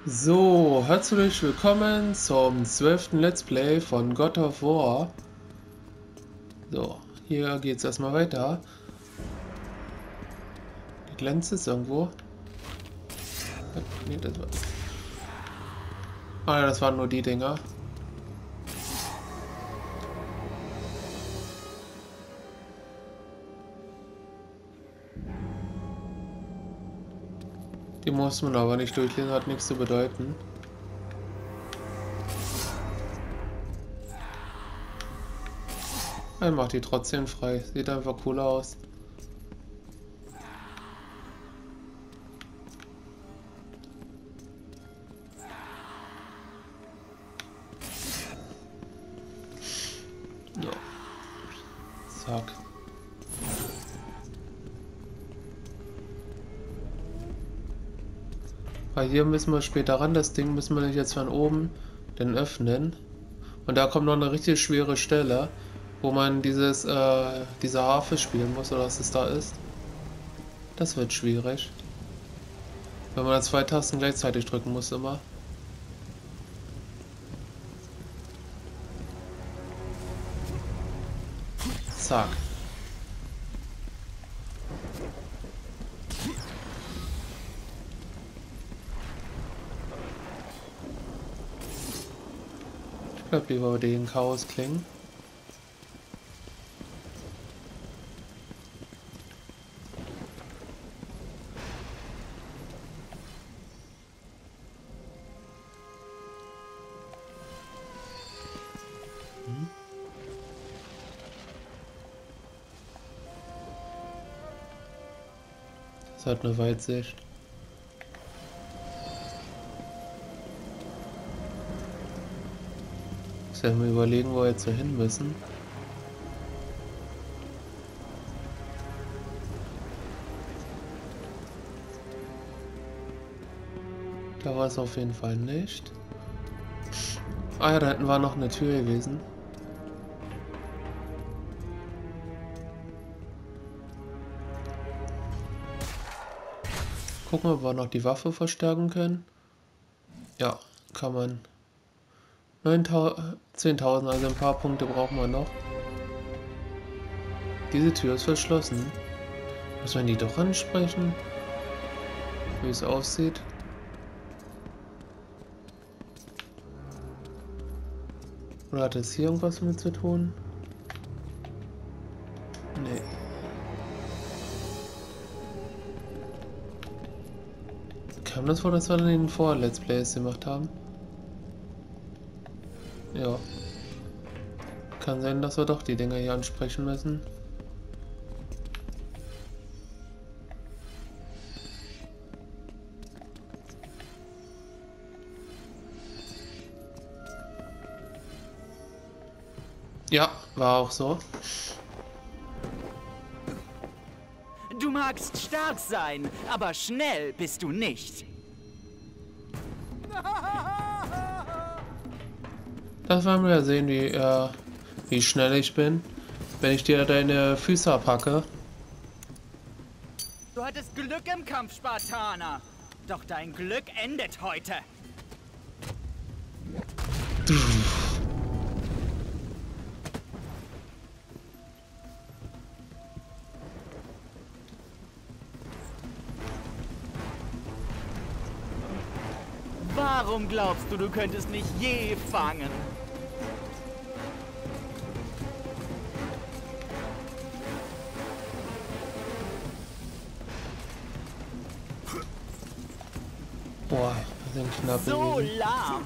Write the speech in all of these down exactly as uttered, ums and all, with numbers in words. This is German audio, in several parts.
So, herzlich willkommen zum zwölften Let's Play von God of War. So, hier geht's erstmal weiter. Die glänzt ist irgendwo. Nee, das war... Ah ja, das waren nur die Dinger. Die muss man aber nicht durchlesen, hat nichts zu bedeuten. Er macht die trotzdem frei. Sieht einfach cool aus. So. Zack. Weil hier müssen wir später ran. Das Ding müssen wir nicht jetzt von oben dann öffnen. Und da kommt noch eine richtig schwere Stelle, wo man dieses, äh, diese Harfe spielen muss, oder was es da ist. Das wird schwierig. Wenn man da zwei Tasten gleichzeitig drücken muss immer. Zack. Ich bleib lieber bei den Chaos klingen. Das hat eine Weitsicht. Ich muss ja mal überlegen, wo wir jetzt so hin müssen. Da war es auf jeden Fall nicht. Ah ja, da hinten war noch eine Tür gewesen. Gucken, ob wir noch die Waffe verstärken können. Ja, kann man. zehntausend, also ein paar Punkte brauchen wir noch. Diese Tür ist verschlossen. Muss man die doch ansprechen? Wie es aussieht. Oder hat es hier irgendwas mit zu tun? Nee. Kam das vor, dass wir in den Vor-Let's Plays gemacht haben? Ja. Kann sein, dass wir doch die Dinger hier ansprechen müssen. Ja, war auch so. Du magst stark sein, aber schnell bist du nicht. Das werden wir ja sehen, wie, äh, wie schnell ich bin, wenn ich dir deine Füße abhacke. Du hattest Glück im Kampf, Spartaner. Doch dein Glück endet heute. Warum glaubst du, du könntest mich je fangen? Boah, das sind knapp. So lahm.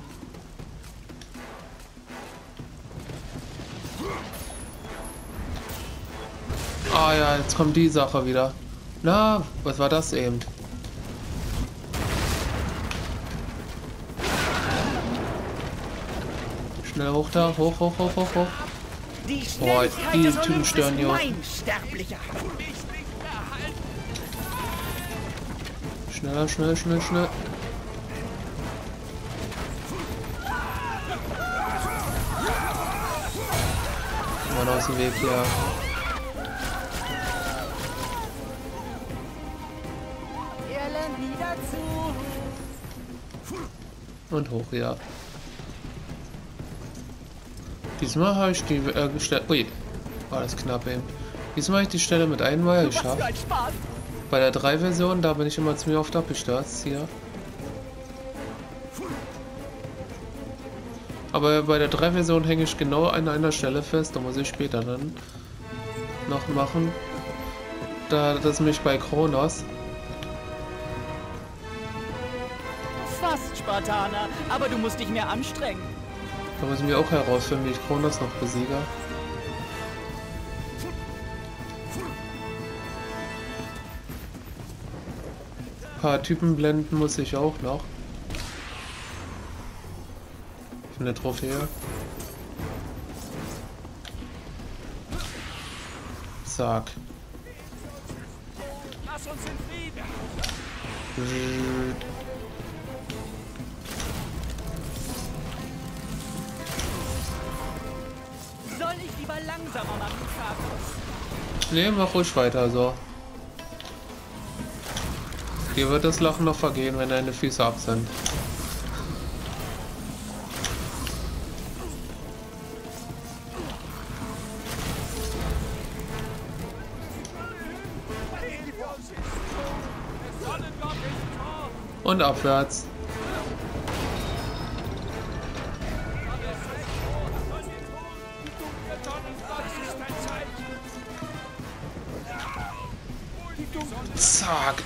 Ah ja, jetzt kommt die Sache wieder. Na, was war das eben? Schnell hoch da, hoch, hoch, hoch, hoch, hoch. Die Boah, Schnelligkeit die des Typen Olymps stören ist hier. mein sterblicher. Schneller, schnell, schnell, schnell. Mann, aus dem Weg hier. Er lernt nie dazu. Und hoch, ja. Diesmal habe ich die äh, Stelle... Ui, war das knapp eben. Diesmal habe ich die Stelle mit einmal geschafft. Bei der drei Version, da bin ich immer ziemlich oft abgestürzt hier. Aber bei der drei Version hänge ich genau an einer Stelle fest, da muss ich später dann noch machen. Da, das ist nämlich bei Kronos. Fast, Spartaner, aber du musst dich mehr anstrengen. Da müssen wir auch herausfinden, wie ich Kronos noch besiege. Ein paar Typen blenden muss ich auch noch. Für eine Trophäe. Zack. Lass uns in Frieden. Soll ich lieber langsamer machen, Kratos? Ne, mach ruhig weiter so. Dir wird das Lachen noch vergehen, wenn deine Füße ab sind. Und abwärts. Zack.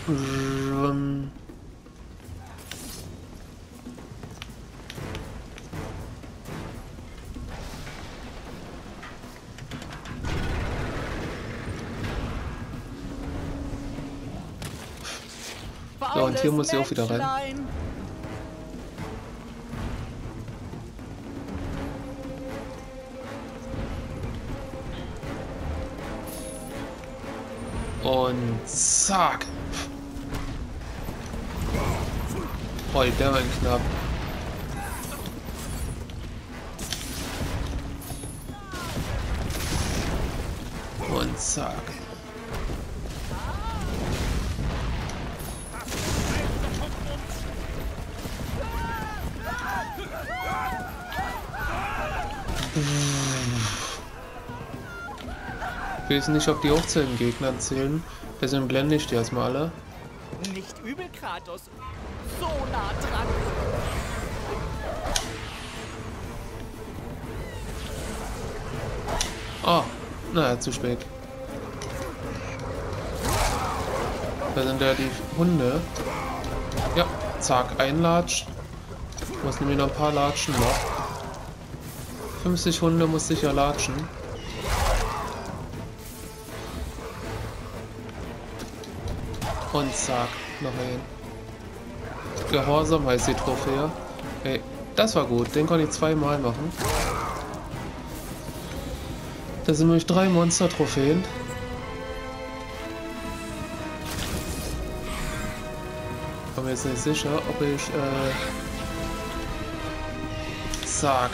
So, und hier muss ich auch wieder rein. Und zack. Oh, der war knapp. Und zack. Ich weiß nicht, ob die auch zu den Gegnern zählen. Deswegen blende ich die erstmal alle. Nicht übel, Kratos. So nah dran. Oh, naja, zu spät. Da sind ja die Hunde. Ja, zack, einlatsch. Muss nämlich noch ein paar latschen noch. fünfzig Hunde muss ich ja latschen. Und zack, noch ein. Gehorsam heißt die Trophäe. Ey, das war gut. Den konnte ich zweimal machen. Das sind nämlich drei Monster-Trophäen. Bin mir jetzt nicht sicher, ob ich... Äh, zack.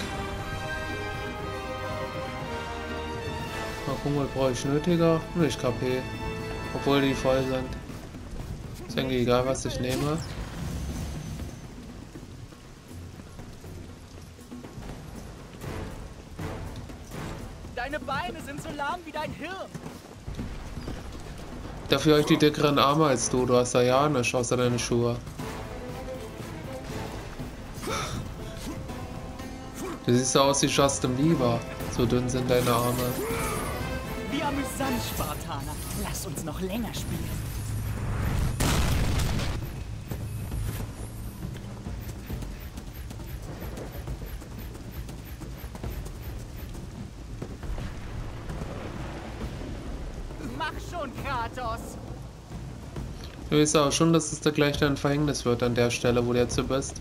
Mal gucken, was brauche ich nötiger? Nicht K P. Obwohl die voll sind. Ist eigentlich egal, was ich nehme. Deine Beine sind so lahm wie dein Hirn. Dafür habe ich die dickeren Arme als du. Du hast da ja nichts außer deine Schuhe. Du siehst so aus wie Justin Bieber. So dünn sind deine Arme. Wie amüsant, Spartaner. Lass uns noch länger spielen. Mach schon, Kratos! Du weißt auch schon, dass es da gleich dein Verhängnis wird an der Stelle, wo du jetzt bist.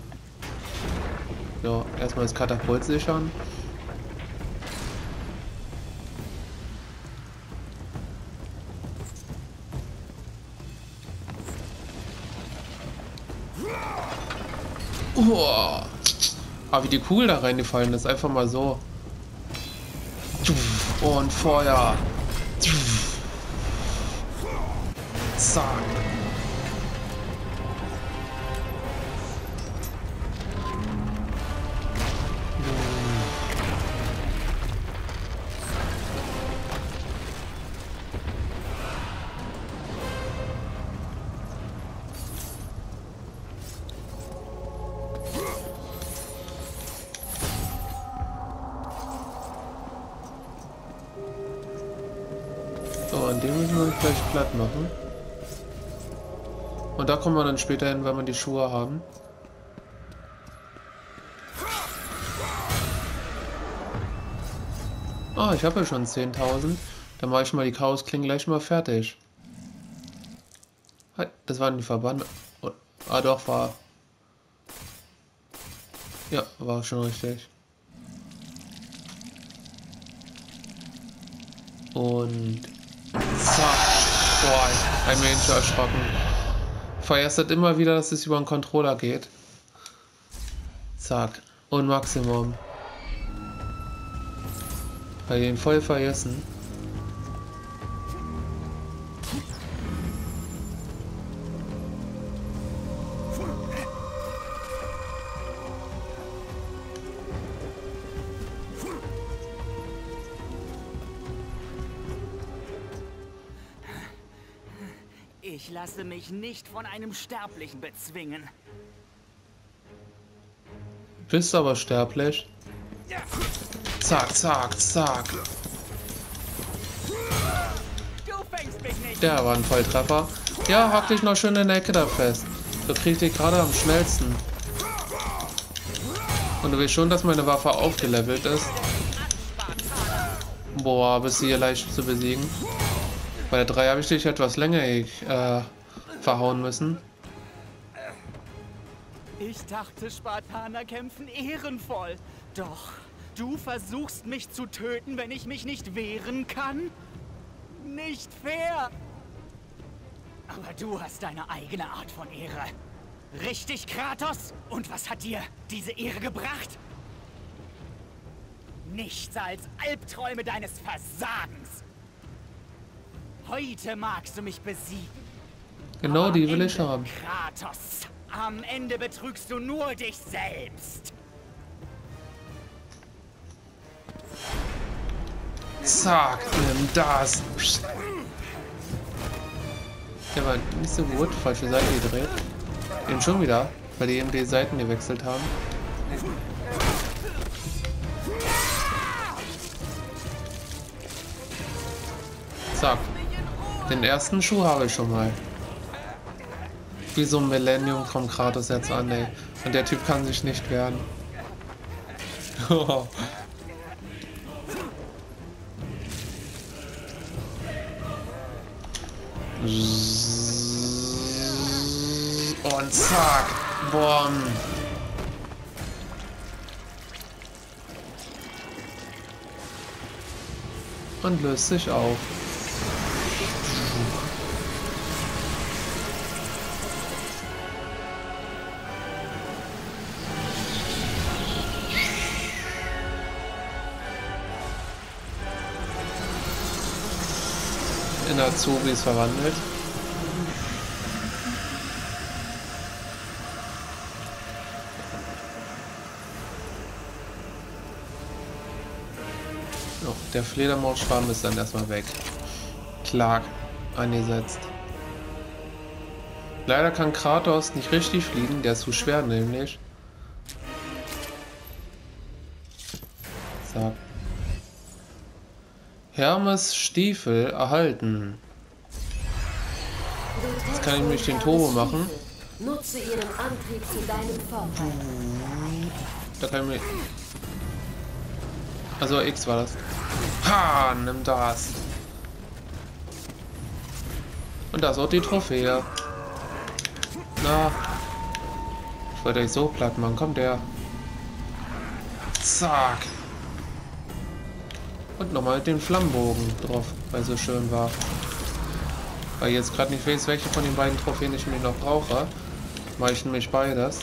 So, erstmal das Katapult sichern. Uah. Aber wie die Kugel da reingefallen ist, einfach mal so. Und Feuer. Zack. und den müssen wir uns gleich platt machen. Und da kommen wir dann später hin, wenn wir die Schuhe haben. Ah, ich habe ja schon zehntausend. Dann mache ich mal die Chaosklingen gleich mal fertig. Das waren die Verbände. Ah doch, war... Ja, war schon richtig. Und... Zack. Boah, ein Mensch erschrocken. Vergessen immer wieder, dass es über den Controller geht. Zack. Und Maximum. Bei den voll vergessen. Ich lasse mich nicht von einem Sterblichen bezwingen. Bist aber sterblich. Zack, zack, zack. Du fängst mich nicht. Der war ein Volltreffer. Ja, hack dich noch schön in der Ecke da fest. So krieg ich dich gerade am schnellsten. Und du weißt schon, dass meine Waffe aufgelevelt ist. Boah, bist du hier leicht zu besiegen. Bei der drei habe ich dich etwas länger äh, verhauen müssen. Ich dachte, Spartaner kämpfen ehrenvoll. Doch du versuchst mich zu töten, wenn ich mich nicht wehren kann? Nicht fair! Aber du hast deine eigene Art von Ehre. Richtig, Kratos? Und was hat dir diese Ehre gebracht? Nichts als Albträume deines Versagens. Heute magst du mich besiegen. Genau, aber die will Ende, ich haben. Kratos, am Ende betrügst du nur dich selbst. Zack, nimm das. Der war nicht so gut, falsche Seite gedreht. Eben schon wieder, weil die eben die Seiten gewechselt haben. Zack. Den ersten Schuh habe ich schon mal. Wie so ein Millennium kommt Kratos jetzt an, ey. Und der Typ kann sich nicht wehren. Und zack. Boom. Und löst sich auf. In Azubis verwandelt. Oh, der Fledermausschwarm ist dann erstmal weg. Clark eingesetzt. Leider kann Kratos nicht richtig fliegen, der ist zu schwer nämlich. Zack. Hermes Stiefel erhalten. Jetzt kann ich mich den Turbo machen. Nutze ihren Antrieb zu deinem Vorteil. Da kann ich mich... Also X war das. Ha, nimm das. Und das ist auch die Trophäe. Na. Ich wollte euch so platt machen. Kommt der. Zack. Und nochmal den Flammenbogen drauf, weil es so schön war. Weil ich jetzt gerade nicht weiß, welche von den beiden Trophäen ich mir noch brauche. Mache ich nämlich beides.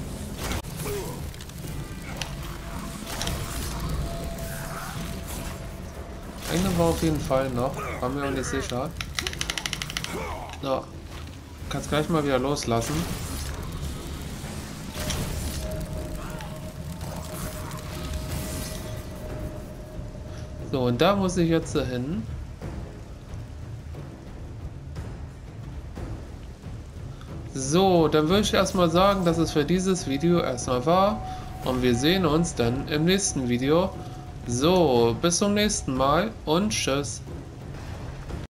Eine war auf jeden Fall noch. War mir auch nicht sicher. So. Kannst gleich mal wieder loslassen. So, und da muss ich jetzt hin. So, dann würde ich erstmal sagen, dass es für dieses Video erstmal war. Und wir sehen uns dann im nächsten Video. So, bis zum nächsten Mal und tschüss.